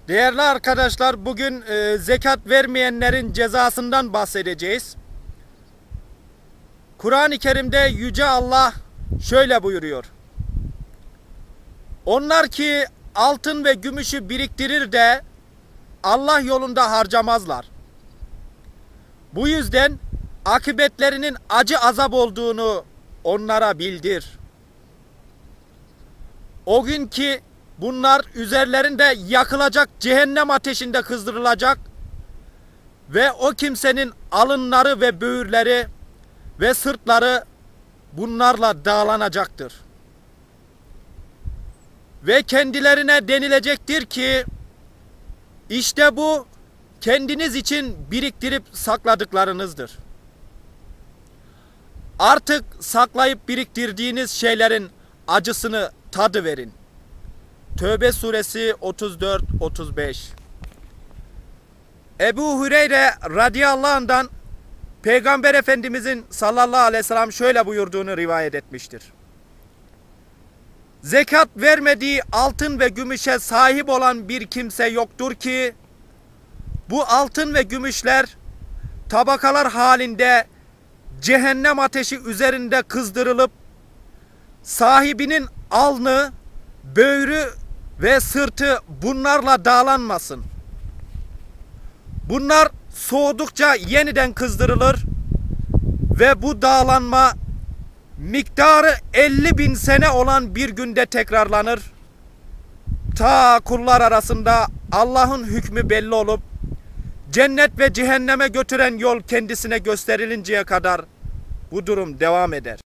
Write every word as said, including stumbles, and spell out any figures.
Değerli arkadaşlar, bugün e, zekat vermeyenlerin cezasından bahsedeceğiz. Kur'an-ı Kerim'de Yüce Allah şöyle buyuruyor. Onlar ki altın ve gümüşü biriktirir de Allah yolunda harcamazlar. Bu yüzden akıbetlerinin acı azap olduğunu onlara bildir. O gün ki bunlar üzerlerinde yakılacak cehennem ateşinde kızdırılacak ve o kimsenin alınları ve böğürleri ve sırtları bunlarla dağlanacaktır. Ve kendilerine denilecektir ki işte bu kendiniz için biriktirip sakladıklarınızdır. Artık saklayıp biriktirdiğiniz şeylerin acısını tadıverin. Tövbe suresi otuz dört otuz beş. Ebu Hureyre radıyallahu anh'dan Peygamber Efendimizin sallallahu aleyhi ve sellem şöyle buyurduğunu rivayet etmiştir. Zekat vermediği altın ve gümüşe sahip olan bir kimse yoktur ki bu altın ve gümüşler tabakalar halinde cehennem ateşi üzerinde kızdırılıp sahibinin alnı, böğrü ve sırtı bunlarla dağlanmasın. Bunlar soğudukça yeniden kızdırılır ve bu dağlanma miktarı elli bin sene olan bir günde tekrarlanır. Ta kullar arasında Allah'ın hükmü belli olup cennet ve cehenneme götüren yol kendisine gösterilinceye kadar bu durum devam eder.